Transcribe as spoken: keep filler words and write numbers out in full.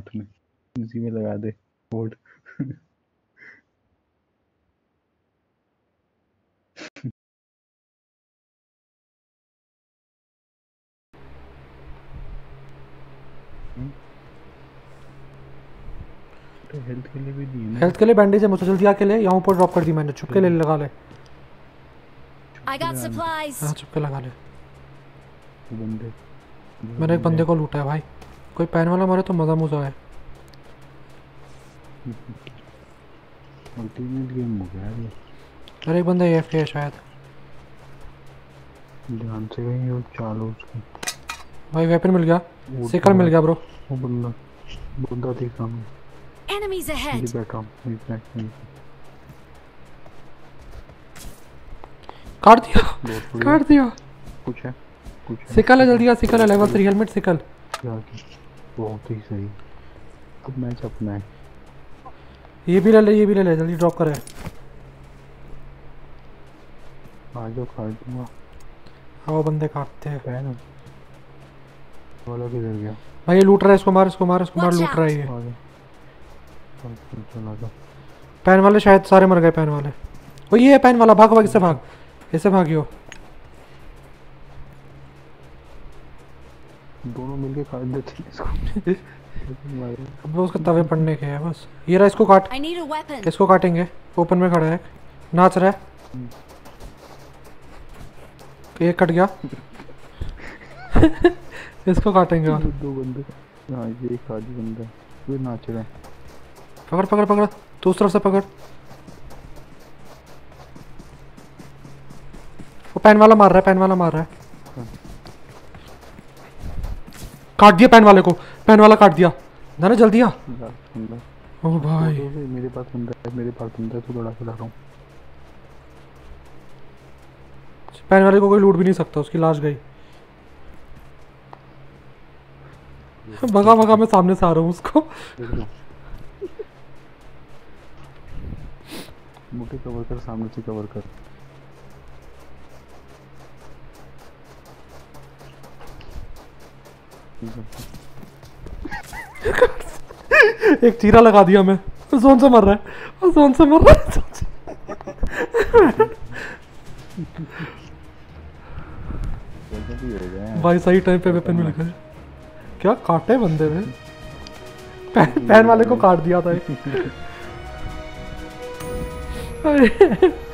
हाथ में, इसी में लगा दे बोर्ड। हेल्थ के लिए भी दिए ना। हेल्थ के लिए बैंडेज है मुझसे, जल्दी आके ले। यहाँ ऊपर ड्रॉप कर दी मैंने, छुप के ले लगा ले। I got supplies. हाँ छुप के लगा ले। बंदे मैंने एक बंदे को लूटा है भाई, कोई पैन वाला मारे तो मजा मुजा है। अल्टीमेट गेम हो गया ये। अरे एक बंदा एएफके है शायद। ध्यान से कहीं और चालू उसकी। भाई वेपन मिल गया, सिकल मिल गया ब्रो। वो बंदा बंदा दिखा मैं। Enemies ahead. ये बैठा हूँ एग्जैक्ट नहीं। काट दिया काट दिया। कुछ है कुछ है। सिकल है, जल्दी आ सिकल है, लेवल थ्री हेलमेट सिकल। बहुत ही सही। अब मैच अपना है। ये भी ले ले, ये भी ले ले, जल्दी ड्रॉप करे। आ जाओ काट दूंगा। हाँ वो बंदे काटते हैं। है ना वाला किधर गया? भाई ये लूट रहा है, इसको मार इसको मार इसको मार, Watch लूट रहा है ये। आ गया। चला जा। पैन वाले शायद सारे मर गए, पैन वाले। वो ये है पैन वाला, भाग भाग इससे भाग, इससे भागियो। दोनों मिलके काट देते हैं इसको। अब उसके तवे पड़ने के हैं बस। ये रहा, इसको काट, I need a weapon. इसको काटेंगे। ओपन में खड़ा है, नाच रहा है। एक कट गया। इसको काटेंगे और दो बंदे। हाँ ये एक आदि बंदा ये नाच रहा है। पकड़ पकड़ पकड़, तो उस तरफ से पकड़। वो पैन वाला मार रहा है, पैन वाला मार रहा है। काट दिया पैन वाले को, पैन वाला काट दिया ना ना, जल्दी आ। ओ भाई मेरे पास बंदा है, मेरे पास बंदा है, तो बड़ा खिला रहा हूँ। पैन वाले को कोई लूट भी नहीं सकता, उसकी लाश गई। भगा भगा, मैं सामने से आ रहा हूँ उसको। मोटे कवर कर, सामने से कवर कर। एक चीरा लगा दिया मैं। जोन से मर रहा है, जोन से मर रहा है। भाई सही टाइम पे वेपन मिल गया। क्या काटे बंदे ने, पैन, पैन वाले को काट दिया था।